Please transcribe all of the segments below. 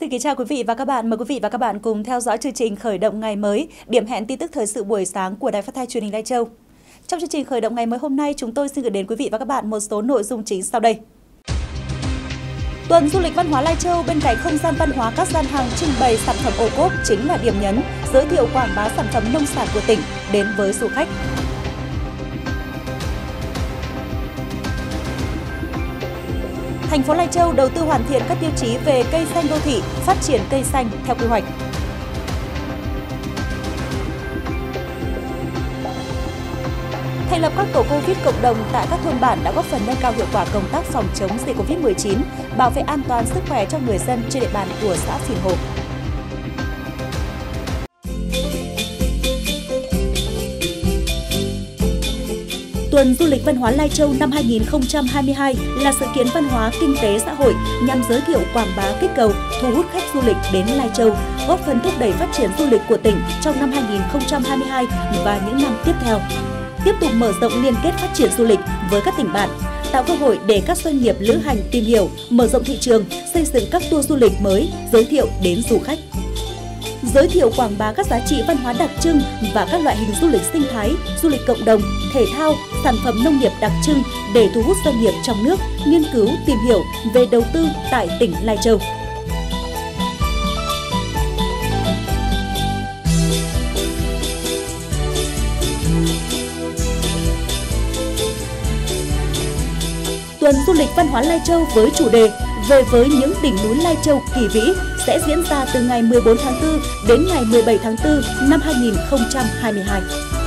Xin kính chào quý vị và các bạn. Mời quý vị và các bạn cùng theo dõi chương trình Khởi động ngày mới, điểm hẹn tin tức thời sự buổi sáng của Đài Phát thanh Truyền hình Lai Châu. Trong chương trình Khởi động ngày mới hôm nay, chúng tôi xin gửi đến quý vị và các bạn một số nội dung chính sau đây. Tuần du lịch văn hóa Lai Châu bên cạnh không gian văn hóa, các gian hàng trưng bày sản phẩm ô cốp chính là điểm nhấn, giới thiệu quảng bá sản phẩm nông sản của tỉnh đến với du khách. Thành phố Lai Châu đầu tư hoàn thiện các tiêu chí về cây xanh đô thị, phát triển cây xanh theo quy hoạch. Thành lập các tổ Covid cộng đồng tại các thôn bản đã góp phần nâng cao hiệu quả công tác phòng chống dịch Covid-19, bảo vệ an toàn sức khỏe cho người dân trên địa bàn của xã Phìn Hồ. Tuần du lịch văn hóa Lai Châu năm 2022 là sự kiện văn hóa kinh tế xã hội nhằm giới thiệu quảng bá kích cầu, thu hút khách du lịch đến Lai Châu, góp phần thúc đẩy phát triển du lịch của tỉnh trong năm 2022 và những năm tiếp theo. Tiếp tục mở rộng liên kết phát triển du lịch với các tỉnh bạn, tạo cơ hội để các doanh nghiệp lữ hành tìm hiểu, mở rộng thị trường, xây dựng các tour du lịch mới, giới thiệu đến du khách. Giới thiệu quảng bá các giá trị văn hóa đặc trưng và các loại hình du lịch sinh thái, du lịch cộng đồng, thể thao, sản phẩm nông nghiệp đặc trưng để thu hút doanh nghiệp trong nước nghiên cứu, tìm hiểu về đầu tư tại tỉnh Lai Châu. Tuần du lịch văn hóa Lai Châu với chủ đề Về với những đỉnh núi Lai Châu kỳ vĩ sẽ diễn ra từ ngày 14 tháng 4 đến ngày 17 tháng 4 năm 2022.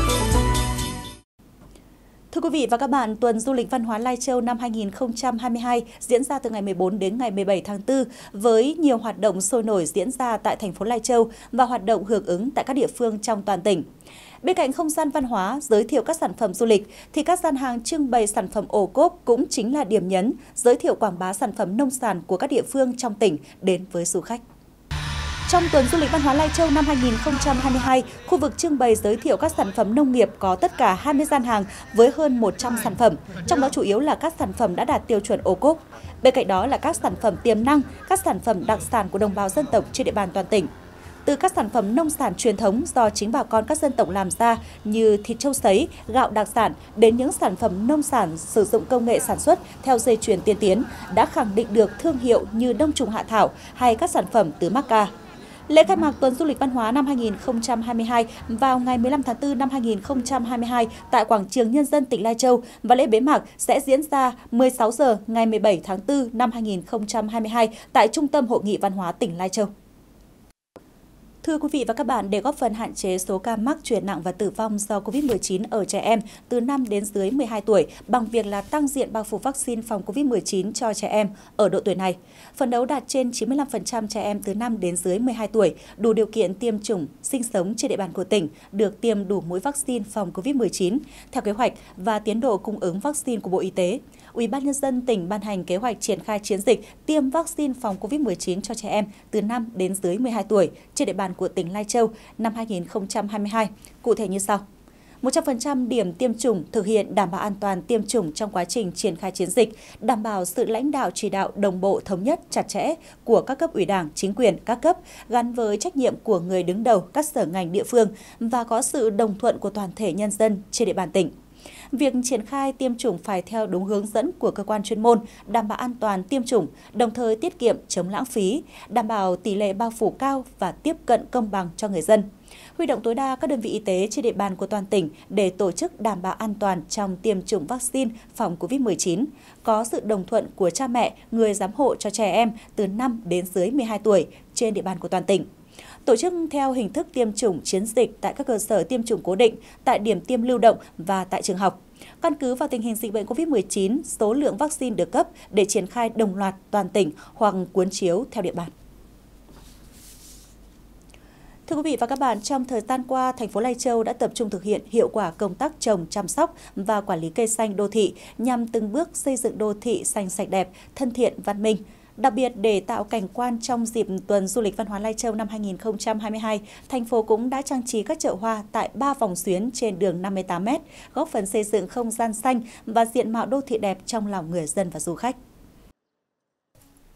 Thưa quý vị và các bạn, tuần du lịch văn hóa Lai Châu năm 2022 diễn ra từ ngày 14 đến ngày 17 tháng 4 với nhiều hoạt động sôi nổi diễn ra tại thành phố Lai Châu và hoạt động hưởng ứng tại các địa phương trong toàn tỉnh. Bên cạnh không gian văn hóa, giới thiệu các sản phẩm du lịch, thì các gian hàng trưng bày sản phẩm ô cốp cũng chính là điểm nhấn, giới thiệu quảng bá sản phẩm nông sản của các địa phương trong tỉnh đến với du khách. Trong tuần du lịch văn hóa Lai Châu năm 2022, khu vực trưng bày giới thiệu các sản phẩm nông nghiệp có tất cả 20 gian hàng với hơn 100 sản phẩm, trong đó chủ yếu là các sản phẩm đã đạt tiêu chuẩn ô cốp. Bên cạnh đó là các sản phẩm tiềm năng, các sản phẩm đặc sản của đồng bào dân tộc trên địa bàn toàn tỉnh. Từ các sản phẩm nông sản truyền thống do chính bà con các dân tộc làm ra như thịt trâu sấy, gạo đặc sản đến những sản phẩm nông sản sử dụng công nghệ sản xuất theo dây chuyền tiên tiến đã khẳng định được thương hiệu như đông trùng hạ thảo hay các sản phẩm từ Macca. Lễ khai mạc tuần du lịch văn hóa năm 2022 vào ngày 15 tháng 4 năm 2022 tại Quảng trường Nhân dân tỉnh Lai Châu và lễ bế mạc sẽ diễn ra 16 giờ ngày 17 tháng 4 năm 2022 tại Trung tâm Hội nghị Văn hóa tỉnh Lai Châu. Thưa quý vị và các bạn, để góp phần hạn chế số ca mắc chuyển nặng và tử vong do Covid-19 ở trẻ em từ 5 đến dưới 12 tuổi bằng việc là tăng diện bao phủ vaccine phòng Covid-19 cho trẻ em ở độ tuổi này, phấn đấu đạt trên 95% trẻ em từ 5 đến dưới 12 tuổi đủ điều kiện tiêm chủng sinh sống trên địa bàn của tỉnh được tiêm đủ mũi vaccine phòng Covid-19 theo kế hoạch và tiến độ cung ứng vaccine của Bộ Y tế. Ủy ban Nhân dân tỉnh ban hành kế hoạch triển khai chiến dịch tiêm vaccine phòng Covid-19 cho trẻ em từ 5 đến dưới 12 tuổi trên địa bàn của tỉnh Lai Châu năm 2022. Cụ thể như sau. 100% điểm tiêm chủng thực hiện đảm bảo an toàn tiêm chủng trong quá trình triển khai chiến dịch, đảm bảo sự lãnh đạo chỉ đạo đồng bộ thống nhất chặt chẽ của các cấp ủy Đảng, chính quyền các cấp gắn với trách nhiệm của người đứng đầu các sở ngành địa phương và có sự đồng thuận của toàn thể nhân dân trên địa bàn tỉnh. Việc triển khai tiêm chủng phải theo đúng hướng dẫn của cơ quan chuyên môn, đảm bảo an toàn tiêm chủng, đồng thời tiết kiệm chống lãng phí, đảm bảo tỷ lệ bao phủ cao và tiếp cận công bằng cho người dân. Huy động tối đa các đơn vị y tế trên địa bàn của toàn tỉnh để tổ chức đảm bảo an toàn trong tiêm chủng vaccine phòng Covid-19, có sự đồng thuận của cha mẹ, người giám hộ cho trẻ em từ 5 đến dưới 12 tuổi trên địa bàn của toàn tỉnh. Tổ chức theo hình thức tiêm chủng chiến dịch tại các cơ sở tiêm chủng cố định, tại điểm tiêm lưu động và tại trường học. Căn cứ vào tình hình dịch bệnh Covid-19, số lượng vaccine được cấp để triển khai đồng loạt toàn tỉnh hoặc cuốn chiếu theo địa bàn. Thưa quý vị và các bạn, trong thời gian qua, thành phố Lai Châu đã tập trung thực hiện hiệu quả công tác trồng, chăm sóc và quản lý cây xanh đô thị nhằm từng bước xây dựng đô thị xanh sạch đẹp, thân thiện, văn minh. Đặc biệt, để tạo cảnh quan trong dịp tuần du lịch văn hóa Lai Châu năm 2022, thành phố cũng đã trang trí các chợ hoa tại 3 vòng xuyến trên đường 58m, góp phần xây dựng không gian xanh và diện mạo đô thị đẹp trong lòng người dân và du khách.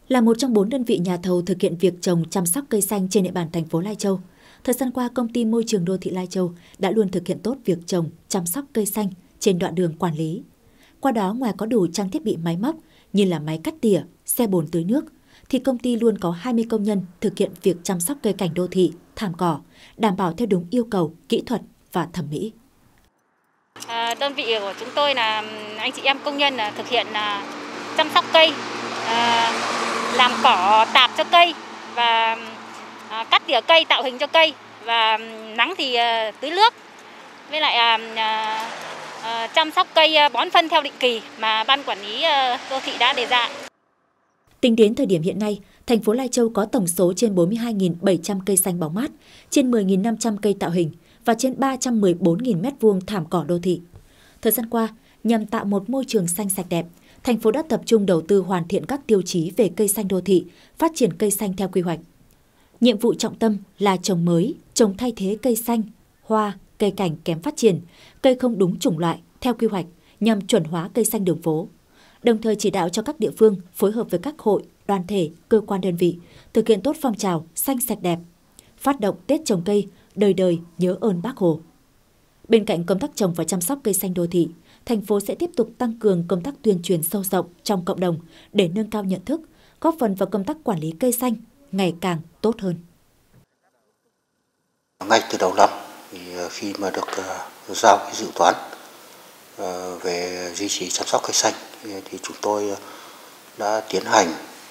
Là một trong 4 đơn vị nhà thầu thực hiện việc trồng chăm sóc cây xanh trên địa bàn thành phố Lai Châu, thời gian qua công ty Môi trường đô thị Lai Châu đã luôn thực hiện tốt việc trồng chăm sóc cây xanh trên đoạn đường quản lý. Qua đó, ngoài có đủ trang thiết bị máy móc như là máy cắt tỉa, xe bồn tưới nước, thì công ty luôn có 20 công nhân thực hiện việc chăm sóc cây cảnh đô thị, thảm cỏ, đảm bảo theo đúng yêu cầu, kỹ thuật và thẩm mỹ. Đơn vị của chúng tôi là anh chị em công nhân thực hiện chăm sóc cây, làm cỏ tạp cho cây và cắt tỉa cây, tạo hình cho cây, và nắng thì tưới nước, với lại chăm sóc cây, bón phân theo định kỳ mà ban quản lý đô thị đã đề ra. Tính đến thời điểm hiện nay, thành phố Lai Châu có tổng số trên 42.700 cây xanh bóng mát, trên 10.500 cây tạo hình và trên 314.000 m2 thảm cỏ đô thị. Thời gian qua, nhằm tạo một môi trường xanh sạch đẹp, thành phố đã tập trung đầu tư hoàn thiện các tiêu chí về cây xanh đô thị, phát triển cây xanh theo quy hoạch. Nhiệm vụ trọng tâm là trồng mới, trồng thay thế cây xanh, hoa, cây cảnh kém phát triển, cây không đúng chủng loại theo quy hoạch nhằm chuẩn hóa cây xanh đường phố. Đồng thời chỉ đạo cho các địa phương phối hợp với các hội, đoàn thể, cơ quan đơn vị thực hiện tốt phong trào xanh sạch đẹp, phát động Tết trồng cây, đời đời nhớ ơn Bác Hồ. Bên cạnh công tác trồng và chăm sóc cây xanh đô thị, thành phố sẽ tiếp tục tăng cường công tác tuyên truyền sâu rộng trong cộng đồng để nâng cao nhận thức, góp phần vào công tác quản lý cây xanh ngày càng tốt hơn. Ngay từ đầu năm, khi mà được giao cái dự toán về duy trì chăm sóc cây xanh thì chúng tôi đã tiến hành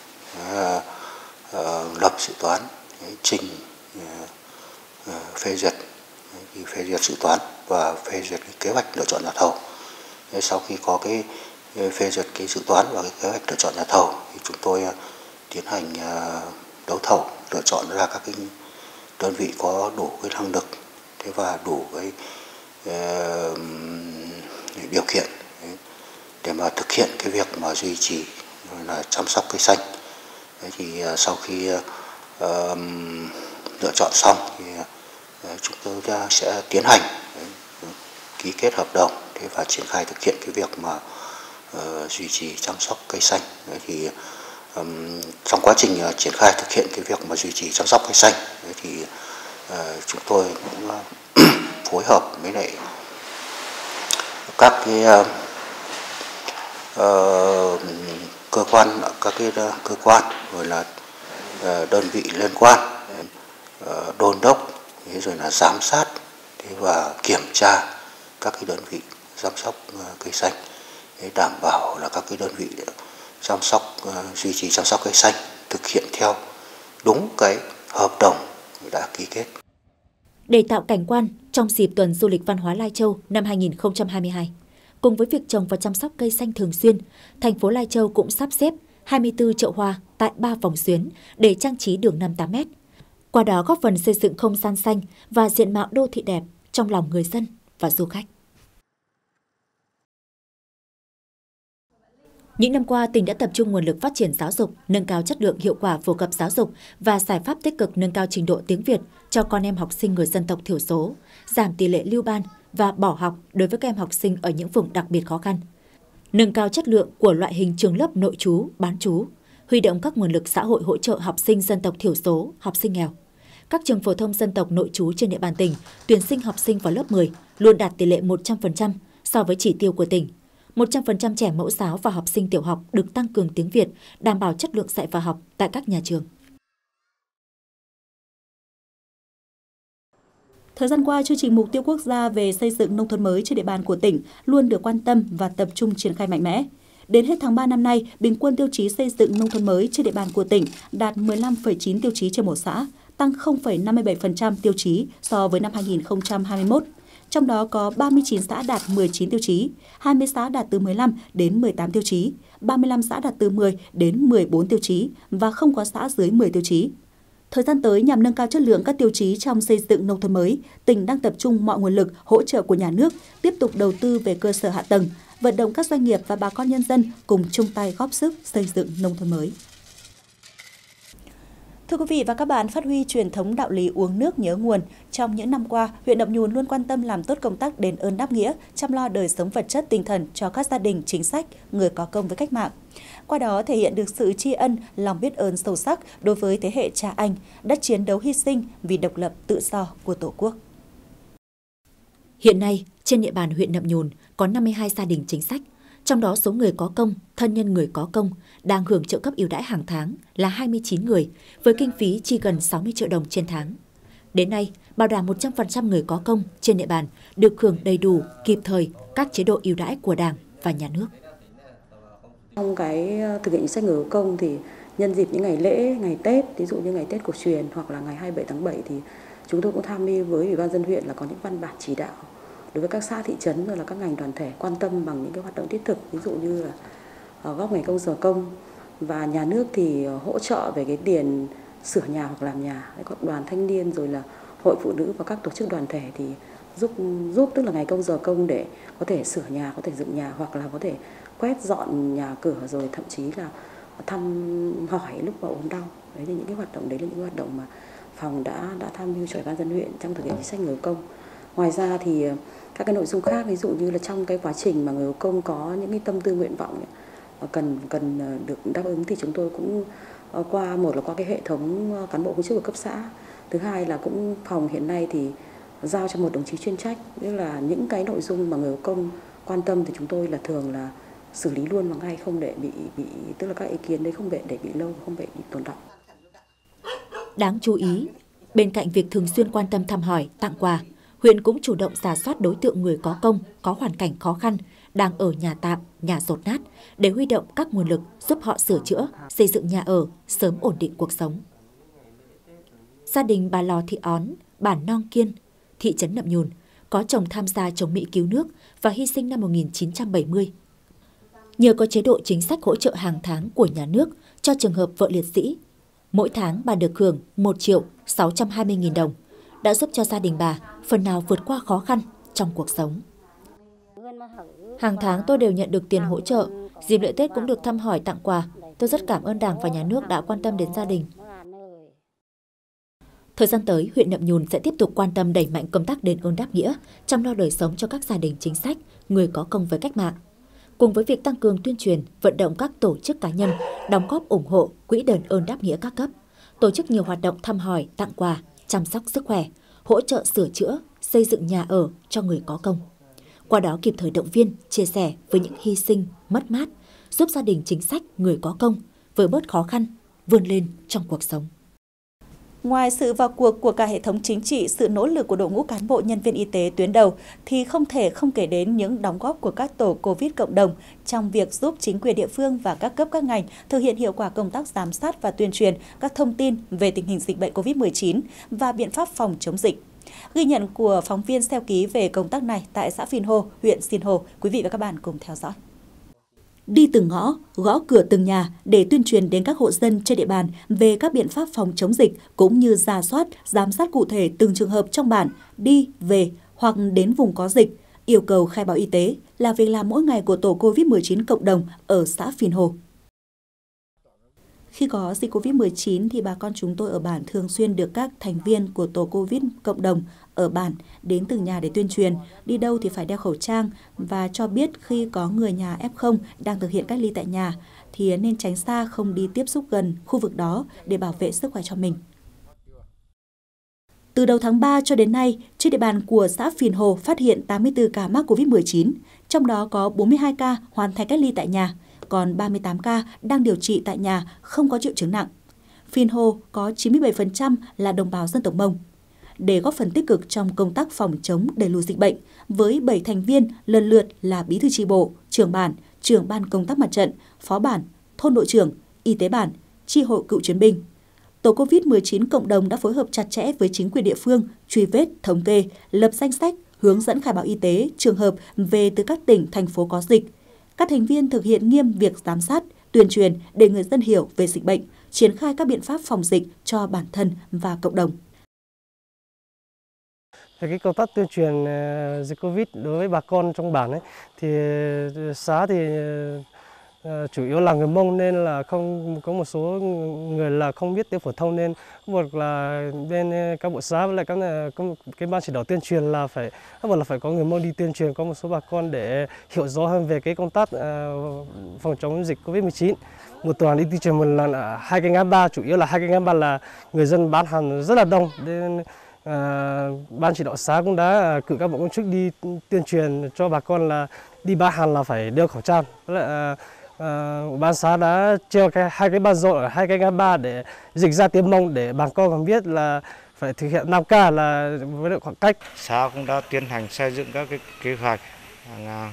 lập dự toán, trình phê duyệt dự toán và phê duyệt cái kế hoạch lựa chọn nhà thầu. Sau khi có cái phê duyệt cái dự toán và cái kế hoạch lựa chọn nhà thầu thì chúng tôi tiến hành đấu thầu, lựa chọn ra các cái đơn vị có đủ cái năng lực và đủ cái điều kiện để mà thực hiện cái việc mà duy trì là chăm sóc cây xanh. Thì sau khi lựa chọn xong thì chúng tôi sẽ tiến hành ký kết hợp đồng và triển khai thực hiện cái việc mà duy trì chăm sóc cây xanh. Thì trong quá trình triển khai thực hiện cái việc mà duy trì chăm sóc cây xanh thì chúng tôi cũng phối hợp với lại các cái cơ quan rồi là đơn vị liên quan đôn đốc rồi là giám sát và kiểm tra các cái đơn vị chăm sóc cây xanh để đảm bảo là các cái đơn vị chăm sóc duy trì chăm sóc cây xanh thực hiện theo đúng cái hợp đồng đã ký kết. Để tạo cảnh quan trong dịp tuần du lịch văn hóa Lai Châu năm 2022, cùng với việc trồng và chăm sóc cây xanh thường xuyên, thành phố Lai Châu cũng sắp xếp 24 chậu hoa tại 3 vòng xuyến để trang trí đường 58m. Qua đó góp phần xây dựng không gian xanh và diện mạo đô thị đẹp trong lòng người dân và du khách. Những năm qua, tỉnh đã tập trung nguồn lực phát triển giáo dục, nâng cao chất lượng hiệu quả phổ cập giáo dục và giải pháp tích cực nâng cao trình độ tiếng Việt cho con em học sinh người dân tộc thiểu số, giảm tỷ lệ lưu ban và bỏ học đối với các em học sinh ở những vùng đặc biệt khó khăn. Nâng cao chất lượng của loại hình trường lớp nội trú, bán trú, huy động các nguồn lực xã hội hỗ trợ học sinh dân tộc thiểu số, học sinh nghèo. Các trường phổ thông dân tộc nội trú trên địa bàn tỉnh tuyển sinh học sinh vào lớp 10 luôn đạt tỷ lệ 100% so với chỉ tiêu của tỉnh. 100% trẻ mẫu giáo và học sinh tiểu học được tăng cường tiếng Việt, đảm bảo chất lượng dạy và học tại các nhà trường. Thời gian qua, chương trình mục tiêu quốc gia về xây dựng nông thôn mới trên địa bàn của tỉnh luôn được quan tâm và tập trung triển khai mạnh mẽ. Đến hết tháng 3 năm nay, bình quân tiêu chí xây dựng nông thôn mới trên địa bàn của tỉnh đạt 15,9 tiêu chí trên một xã, tăng 0,57% tiêu chí so với năm 2021. Trong đó có 39 xã đạt 19 tiêu chí, 20 xã đạt từ 15 đến 18 tiêu chí, 35 xã đạt từ 10 đến 14 tiêu chí và không có xã dưới 10 tiêu chí. Thời gian tới, nhằm nâng cao chất lượng các tiêu chí trong xây dựng nông thôn mới, tỉnh đang tập trung mọi nguồn lực hỗ trợ của nhà nước, tiếp tục đầu tư về cơ sở hạ tầng, vận động các doanh nghiệp và bà con nhân dân cùng chung tay góp sức xây dựng nông thôn mới. Thưa quý vị và các bạn, phát huy truyền thống đạo lý uống nước nhớ nguồn, trong những năm qua, huyện Nậm Nhùn luôn quan tâm làm tốt công tác đền ơn đáp nghĩa, chăm lo đời sống vật chất tinh thần cho các gia đình chính sách, người có công với cách mạng. qua đó thể hiện được sự tri ân, lòng biết ơn sâu sắc đối với thế hệ cha anh đã chiến đấu hy sinh vì độc lập tự do của Tổ quốc. Hiện nay, trên địa bàn huyện Nậm Nhùn có 52 gia đình chính sách, trong đó số người có công, thân nhân người có công đang hưởng trợ cấp ưu đãi hàng tháng là 29 người, với kinh phí chi gần 60 triệu đồng trên tháng. Đến nay, bảo đảm 100% người có công trên địa bàn được hưởng đầy đủ, kịp thời các chế độ ưu đãi của Đảng và Nhà nước. Trong cái thực hiện chính sách người có công thì nhân dịp những ngày lễ, ngày Tết, ví dụ như ngày Tết cổ truyền hoặc là ngày 27 tháng 7 thì chúng tôi cũng tham mưu với Ủy ban dân huyện là có những văn bản chỉ đạo đối với các xã thị trấn rồi là các ngành đoàn thể quan tâm bằng những cái hoạt động thiết thực, ví dụ như là góp ngày công giờ công, và nhà nước thì hỗ trợ về cái tiền sửa nhà hoặc làm nhà, các đoàn thanh niên rồi là hội phụ nữ và các tổ chức đoàn thể thì giúp tức là ngày công giờ công để có thể sửa nhà, có thể dựng nhà hoặc là có thể quét dọn nhà cửa, rồi thậm chí là thăm hỏi lúc mà ốm đau. Đấy là những cái hoạt động, đấy là những hoạt động mà phòng đã tham mưu cho Ủy ban dân huyện trong thực hiện chính sách người có công. Ngoài ra thì các cái nội dung khác, ví dụ như là trong cái quá trình mà người có công có những cái tâm tư nguyện vọng cần được đáp ứng thì chúng tôi cũng qua cái hệ thống cán bộ công chức ở cấp xã. Thứ hai là cũng phòng hiện nay thì giao cho một đồng chí chuyên trách, tức là những cái nội dung mà người có công quan tâm thì chúng tôi là thường là xử lý luôn và ngay, không để bị tức là các ý kiến đấy không để bị lâu, không để bị tồn đọng. Đáng chú ý, bên cạnh việc thường xuyên quan tâm thăm hỏi, tặng quà, huyện cũng chủ động rà soát đối tượng người có công, có hoàn cảnh khó khăn, đang ở nhà tạm, nhà dột nát để huy động các nguồn lực giúp họ sửa chữa, xây dựng nhà ở, sớm ổn định cuộc sống. Gia đình bà Lò Thị Ón, bản Nong Kiên, thị trấn Nậm Nhùn, có chồng tham gia chống Mỹ cứu nước và hy sinh năm 1970. Nhờ có chế độ chính sách hỗ trợ hàng tháng của nhà nước cho trường hợp vợ liệt sĩ, mỗi tháng bà được hưởng 1.620.000 đồng, đã giúp cho gia đình bà phần nào vượt qua khó khăn trong cuộc sống. Hàng tháng tôi đều nhận được tiền hỗ trợ, dịp lễ Tết cũng được thăm hỏi tặng quà. Tôi rất cảm ơn Đảng và Nhà nước đã quan tâm đến gia đình. Thời gian tới, huyện Nậm Nhùn sẽ tiếp tục quan tâm đẩy mạnh công tác đền ơn đáp nghĩa, chăm lo đời sống cho các gia đình chính sách, người có công với cách mạng. Cùng với việc tăng cường tuyên truyền, vận động các tổ chức cá nhân đóng góp ủng hộ quỹ đền ơn đáp nghĩa các cấp, tổ chức nhiều hoạt động thăm hỏi, tặng quà, chăm sóc sức khỏe, hỗ trợ sửa chữa, xây dựng nhà ở cho người có công. Qua đó kịp thời động viên, chia sẻ với những hy sinh, mất mát, giúp gia đình chính sách, người có công vơi bớt khó khăn, vươn lên trong cuộc sống. Ngoài sự vào cuộc của cả hệ thống chính trị, sự nỗ lực của đội ngũ cán bộ nhân viên y tế tuyến đầu thì không thể không kể đến những đóng góp của các tổ COVID cộng đồng trong việc giúp chính quyền địa phương và các cấp các ngành thực hiện hiệu quả công tác giám sát và tuyên truyền các thông tin về tình hình dịch bệnh COVID-19 và biện pháp phòng chống dịch. Ghi nhận của phóng viên Xeo Ký về công tác này tại xã Phìn Hồ, huyện Sinh Hồ. Quý vị và các bạn cùng theo dõi. Đi từng ngõ, gõ cửa từng nhà để tuyên truyền đến các hộ dân trên địa bàn về các biện pháp phòng chống dịch cũng như rà soát, giám sát cụ thể từng trường hợp trong bản đi, về hoặc đến vùng có dịch, yêu cầu khai báo y tế là việc làm mỗi ngày của tổ COVID-19 cộng đồng ở xã Phìn Hồ. Khi có dịch COVID-19 thì bà con chúng tôi ở bản thường xuyên được các thành viên của tổ COVID cộng đồng ở bản đến từng nhà để tuyên truyền, đi đâu thì phải đeo khẩu trang và cho biết khi có người nhà F0 đang thực hiện cách ly tại nhà thì nên tránh xa, không đi tiếp xúc gần khu vực đó để bảo vệ sức khỏe cho mình. Từ đầu tháng 3 cho đến nay, trên địa bàn của xã Phìn Hồ phát hiện 84 ca mắc COVID-19, trong đó có 42 ca hoàn thành cách ly tại nhà, còn 38 ca đang điều trị tại nhà không có triệu chứng nặng. Phìn Hồ có 97% là đồng bào dân tộc Mông. Để góp phần tích cực trong công tác phòng chống đẩy lùi dịch bệnh, với 7 thành viên lần lượt là bí thư chi bộ, trưởng bản, trưởng ban công tác mặt trận, phó bản, thôn đội trưởng, y tế bản, chi hội cựu chiến binh. Tổ COVID-19 cộng đồng đã phối hợp chặt chẽ với chính quyền địa phương, truy vết, thống kê, lập danh sách, hướng dẫn khai báo y tế trường hợp về từ các tỉnh, thành phố có dịch. Các thành viên thực hiện nghiêm việc giám sát, tuyên truyền để người dân hiểu về dịch bệnh, triển khai các biện pháp phòng dịch cho bản thân và cộng đồng. Cái công tác tuyên truyền dịch Covid đối với bà con trong bản ấy, thì xã thì chủ yếu là người Mông nên là không có một số người là không biết tiếng phổ thông, nên một là bên các bộ xã với lại cái ban chỉ đạo tuyên truyền là phải có người Mông đi tuyên truyền có một số bà con để hiểu rõ hơn về cái công tác phòng chống dịch Covid-19. Một tuần đi tuyên truyền một lần ở 2 cái ngã ba, chủ yếu là 2 cái ngã ba là người dân bán hàng rất là đông, nên ban chỉ đạo xã cũng đã cử các bộ công chức đi tuyên truyền cho bà con là đi bán hàng là phải đeo khẩu trang. Với lại ban xã đã treo hai cái băng rôn ở 2 cái ngã ba để dịch ra tiếng Mông để bà con còn biết là phải thực hiện 5K là với độ khoảng cách. Xã cũng đã tiến hành xây dựng các cái kế hoạch hàng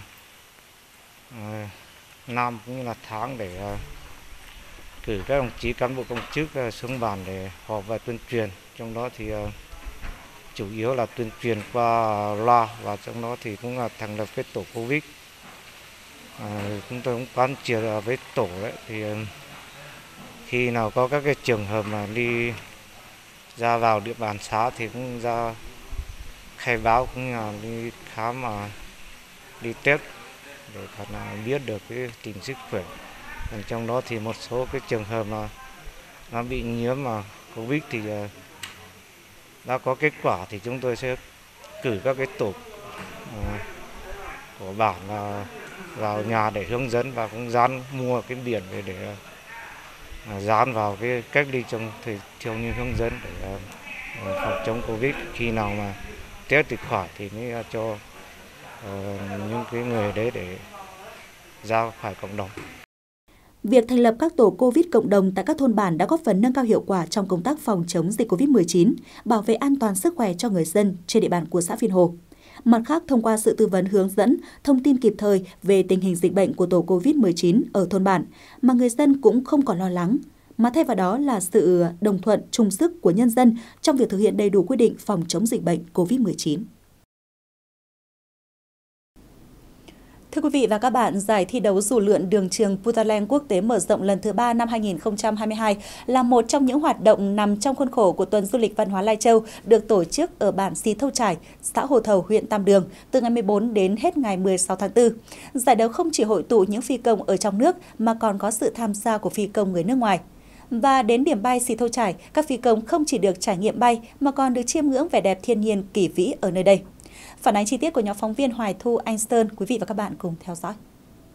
năm cũng như là tháng để cử các đồng chí cán bộ công chức xuống bàn để họp và tuyên truyền. Trong đó thì chủ yếu là tuyên truyền qua loa, và trong đó thì cũng là thành lập cái tổ Covid. Chúng tôi cũng quán triệt với tổ đấy, thì khi nào có các cái trường hợp mà đi ra vào địa bàn xã thì cũng ra khai báo, cũng như là đi khám mà đi test để thật là biết được cái tình sức khỏe. Còn trong đó thì một số cái trường hợp mà nó bị nhiễm mà Covid thì đã có kết quả thì chúng tôi sẽ cử các cái tổ của bản vào nhà để hướng dẫn, và cũng dán mua cái biển để dán vào cái cách ly trong theo như hướng dẫn để phòng chống Covid. Khi nào mà test thì khỏi thì mới cho những cái người đấy để ra khỏi cộng đồng. Việc thành lập các tổ Covid cộng đồng tại các thôn bản đã góp phần nâng cao hiệu quả trong công tác phòng chống dịch Covid-19, bảo vệ an toàn sức khỏe cho người dân trên địa bàn của xã Phiên Hồ. Mặt khác, thông qua sự tư vấn hướng dẫn, thông tin kịp thời về tình hình dịch bệnh của tổ Covid-19 ở thôn bản, mà người dân cũng không còn lo lắng, mà thay vào đó là sự đồng thuận chung sức của nhân dân trong việc thực hiện đầy đủ quy định phòng chống dịch bệnh Covid-19. Thưa quý vị và các bạn, giải thi đấu dù lượn đường trường Putaleng quốc tế mở rộng lần thứ 3 năm 2022 là một trong những hoạt động nằm trong khuôn khổ của Tuần Du lịch Văn hóa Lai Châu được tổ chức ở bản Xì Thâu Trải, xã Hồ Thầu, huyện Tam Đường từ ngày 14 đến hết ngày 16 tháng 4. Giải đấu không chỉ hội tụ những phi công ở trong nước mà còn có sự tham gia của phi công người nước ngoài. Và đến điểm bay Xì Thâu Trải, các phi công không chỉ được trải nghiệm bay mà còn được chiêm ngưỡng vẻ đẹp thiên nhiên kỳ vĩ ở nơi đây. Phản ánh chi tiết của nhóm phóng viên Hoài Thu, Anh Sơn, quý vị và các bạn cùng theo dõi.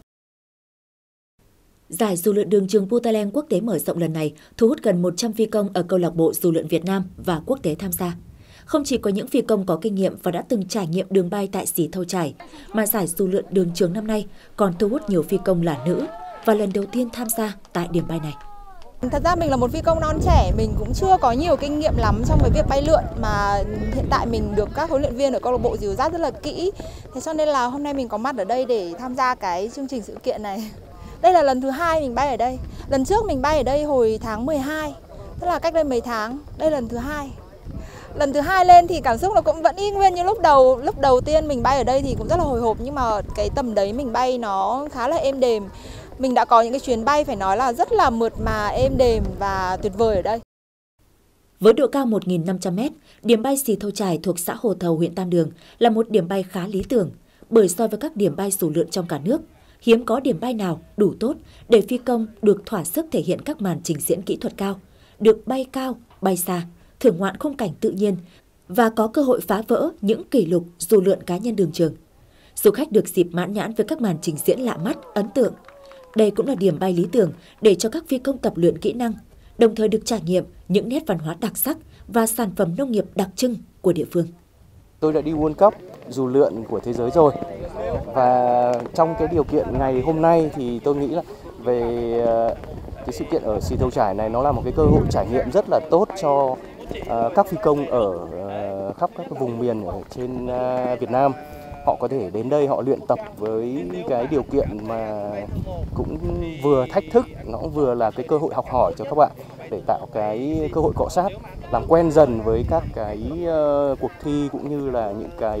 Giải dù lượn đường trường Putaleng quốc tế mở rộng lần này thu hút gần 100 phi công ở câu lạc bộ dù lượn Việt Nam và quốc tế tham gia. Không chỉ có những phi công có kinh nghiệm và đã từng trải nghiệm đường bay tại Xì Thâu Trải, mà giải dù lượn đường trường năm nay còn thu hút nhiều phi công là nữ và lần đầu tiên tham gia tại điểm bay này. Thật ra mình là một phi công non trẻ, mình cũng chưa có nhiều kinh nghiệm lắm trong cái việc bay lượn, mà hiện tại mình được các huấn luyện viên ở câu lạc bộ dìu dắt rất là kỹ. Thế cho nên là hôm nay mình có mặt ở đây để tham gia cái chương trình sự kiện này. Đây là lần thứ 2 mình bay ở đây. Lần trước mình bay ở đây hồi tháng 12, tức là cách đây mấy tháng. Đây là lần thứ 2. Lần thứ 2 lên thì cảm xúc nó cũng vẫn y nguyên như lúc đầu. Lúc đầu tiên mình bay ở đây thì cũng rất là hồi hộp, nhưng mà cái tầm đấy mình bay nó khá là êm đềm. Mình đã có những cái chuyến bay phải nói là rất là mượt mà, êm đềm và tuyệt vời ở đây. Với độ cao 1.500m, điểm bay Xì Thâu Trải thuộc xã Hồ Thầu, huyện Tam Đường là một điểm bay khá lý tưởng, bởi so với các điểm bay dù lượn trong cả nước, hiếm có điểm bay nào đủ tốt để phi công được thỏa sức thể hiện các màn trình diễn kỹ thuật cao, được bay cao, bay xa, thưởng ngoạn khung cảnh tự nhiên và có cơ hội phá vỡ những kỷ lục dù lượn cá nhân đường trường. Du khách được dịp mãn nhãn với các màn trình diễn lạ mắt, ấn tượng. Đây cũng là điểm bay lý tưởng để cho các phi công tập luyện kỹ năng, đồng thời được trải nghiệm những nét văn hóa đặc sắc và sản phẩm nông nghiệp đặc trưng của địa phương. Tôi đã đi World Cup dù lượn của thế giới rồi, và trong cái điều kiện ngày hôm nay thì tôi nghĩ là về cái sự kiện ở Xì Thâu Trải này nó là một cái cơ hội trải nghiệm rất là tốt cho các phi công ở khắp các vùng miền ở trên Việt Nam. Họ có thể đến đây họ luyện tập với cái điều kiện mà cũng vừa thách thức, nó cũng vừa là cái cơ hội học hỏi cho các bạn để tạo cái cơ hội cọ sát, làm quen dần với các cái cuộc thi cũng như là những cái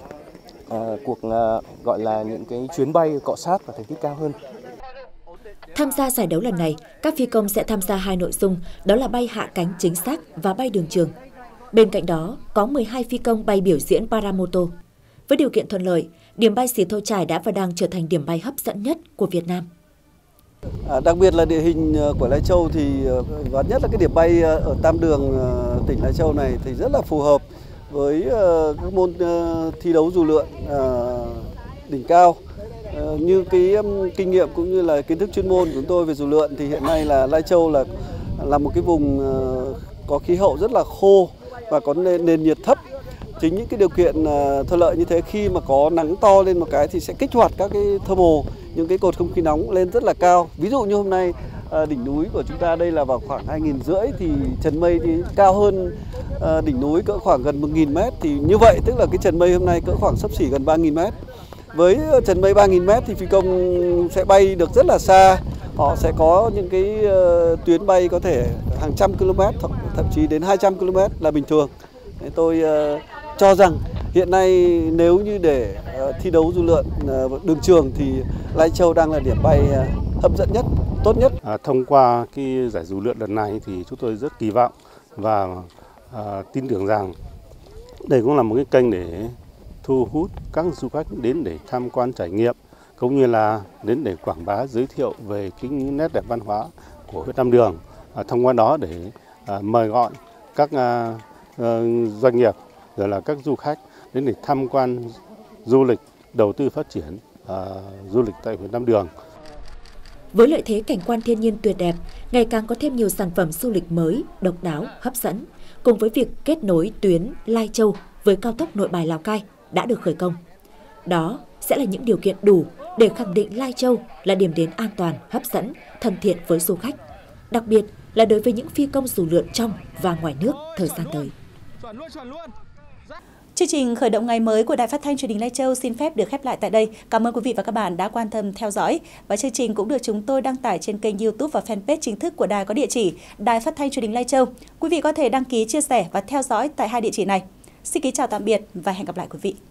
gọi là những cái chuyến bay cọ sát và thành tích cao hơn. Tham gia giải đấu lần này, các phi công sẽ tham gia 2 nội dung, đó là bay hạ cánh chính xác và bay đường trường. Bên cạnh đó, có 12 phi công bay biểu diễn paramoto. Với điều kiện thuận lợi, điểm bay Xì Thâu Trải đã và đang trở thành điểm bay hấp dẫn nhất của Việt Nam. Đặc biệt là địa hình của Lai Châu thì và nhất là cái điểm bay ở Tam Đường, tỉnh Lai Châu này thì rất là phù hợp với các môn thi đấu dù lượn đỉnh cao. Như cái kinh nghiệm cũng như là kiến thức chuyên môn của chúng tôi về dù lượn thì hiện nay là Lai Châu là một cái vùng có khí hậu rất là khô và có nền nhiệt thấp. Chính những cái điều kiện thuận lợi như thế, khi mà có nắng to lên một cái thì sẽ kích hoạt các cái thermal, những cái cột không khí nóng lên rất là cao. Ví dụ như hôm nay đỉnh núi của chúng ta đây là vào khoảng 2.500 thì trần mây thì cao hơn đỉnh núi cỡ khoảng gần 1.000 mét. Thì như vậy tức là cái trần mây hôm nay cỡ khoảng xấp xỉ gần 3.000 mét. Với trần mây 3.000 mét thì phi công sẽ bay được rất là xa. Họ sẽ có những cái tuyến bay có thể hàng trăm km, thậm chí đến 200 km là bình thường. Tôi cho rằng hiện nay nếu như để thi đấu dù lượn đường trường thì Lai Châu đang là điểm bay hấp dẫn nhất, tốt nhất. Thông qua cái giải dù lượn lần này thì chúng tôi rất kỳ vọng và tin tưởng rằng đây cũng là một cái kênh để thu hút các du khách đến để tham quan trải nghiệm, cũng như là đến để quảng bá giới thiệu về cái nét đẹp văn hóa của huyện Tam Đường. Thông qua đó để mời gọi các doanh nghiệp rồi là các du khách đến để tham quan du lịch, đầu tư phát triển du lịch tại huyện Tam Đường. Với lợi thế cảnh quan thiên nhiên tuyệt đẹp, ngày càng có thêm nhiều sản phẩm du lịch mới, độc đáo, hấp dẫn, cùng với việc kết nối tuyến Lai Châu với cao tốc Nội Bài - Lào Cai đã được khởi công. Đó sẽ là những điều kiện đủ để khẳng định Lai Châu là điểm đến an toàn, hấp dẫn, thân thiện với du khách, đặc biệt là đối với những phi công dù lượn trong và ngoài nước thời gian tới. Chương trình khởi động ngày mới của Đài Phát thanh Truyền hình Lai Châu xin phép được khép lại tại đây. Cảm ơn quý vị và các bạn đã quan tâm theo dõi. Và chương trình cũng được chúng tôi đăng tải trên kênh YouTube và fanpage chính thức của đài có địa chỉ Đài Phát thanh Truyền hình Lai Châu. Quý vị có thể đăng ký, chia sẻ và theo dõi tại hai địa chỉ này. Xin kính chào tạm biệt và hẹn gặp lại quý vị.